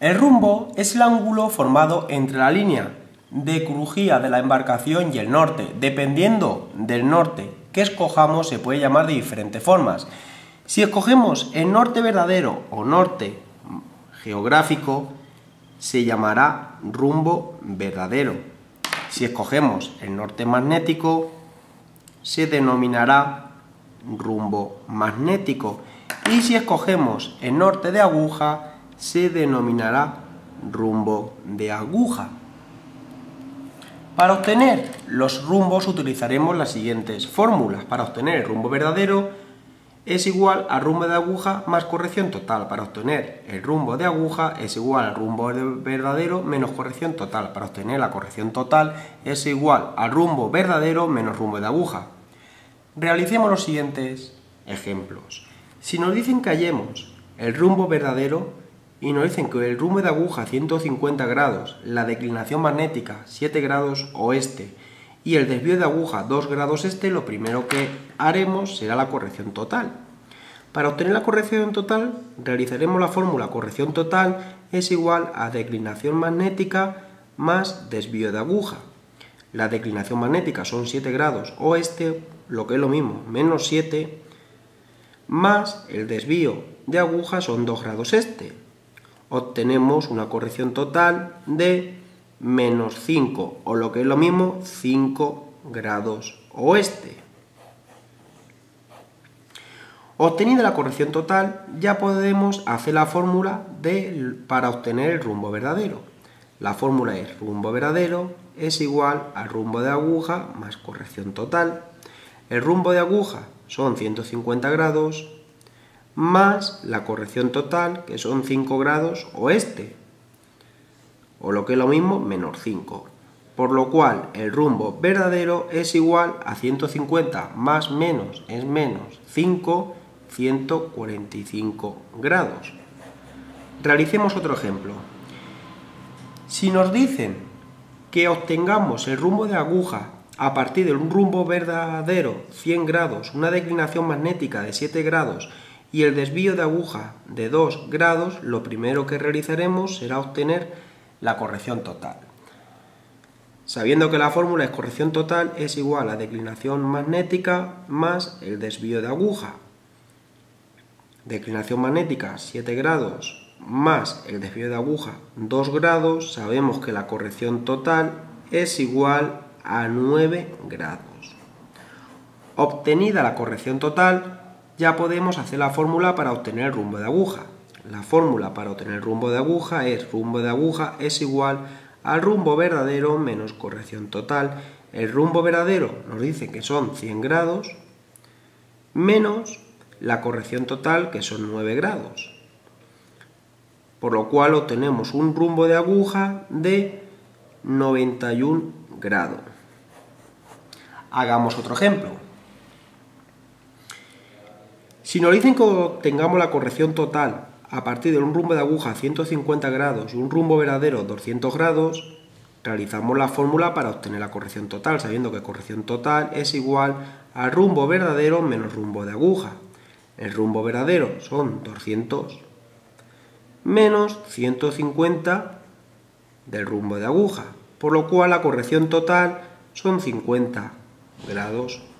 El rumbo es el ángulo formado entre la línea de crujía de la embarcación y el norte. Dependiendo del norte que escojamos, se puede llamar de diferentes formas. Si escogemos el norte verdadero o norte geográfico, se llamará rumbo verdadero. Si escogemos el norte magnético, se denominará rumbo magnético. Y si escogemos el norte de aguja, se denominará rumbo de aguja. Para obtener los rumbos utilizaremos las siguientes fórmulas. Para obtener el rumbo verdadero es igual al rumbo de aguja más corrección total. Para obtener el rumbo de aguja es igual al rumbo verdadero menos corrección total. Para obtener la corrección total es igual al rumbo verdadero menos rumbo de aguja. Realicemos los siguientes ejemplos. Si nos dicen que hallemos el rumbo verdadero y nos dicen que el rumbo de aguja 150 grados, la declinación magnética 7 grados oeste y el desvío de aguja 2 grados este, lo primero que haremos será la corrección total. Para obtener la corrección total, realizaremos la fórmula corrección total es igual a declinación magnética más desvío de aguja. La declinación magnética son 7 grados oeste, lo que es lo mismo, menos 7, más el desvío de aguja son 2 grados este. Obtenemos una corrección total de menos 5, o lo que es lo mismo, 5 grados oeste. Obtenida la corrección total, ya podemos hacer la fórmula para obtener el rumbo verdadero. La fórmula es rumbo verdadero es igual al rumbo de aguja más corrección total. El rumbo de aguja son 150 grados más la corrección total, que son 5 grados oeste, o lo que es lo mismo, menos 5. Por lo cual, el rumbo verdadero es igual a 150 más menos es menos 5, 145 grados. Realicemos otro ejemplo. Si nos dicen que obtengamos el rumbo de aguja a partir de un rumbo verdadero 100 grados, una declinación magnética de 7 grados y el desvío de aguja de 2 grados, lo primero que realizaremos será obtener la corrección total. Sabiendo que la fórmula es corrección total es igual a declinación magnética más el desvío de aguja. Declinación magnética 7 grados más el desvío de aguja 2 grados, sabemos que la corrección total es igual a 9 grados. Obtenida la corrección total, ya podemos hacer la fórmula para obtener el rumbo de aguja. La fórmula para obtener el rumbo de aguja es igual al rumbo verdadero menos corrección total. El rumbo verdadero nos dice que son 100 grados menos la corrección total, que son 9 grados. Por lo cual obtenemos un rumbo de aguja de 91 grados. Hagamos otro ejemplo. Si nos dicen que obtengamos la corrección total a partir de un rumbo de aguja 150 grados y un rumbo verdadero 200 grados, realizamos la fórmula para obtener la corrección total, sabiendo que corrección total es igual al rumbo verdadero menos rumbo de aguja. El rumbo verdadero son 200 menos 150 del rumbo de aguja, por lo cual la corrección total son 50 grados.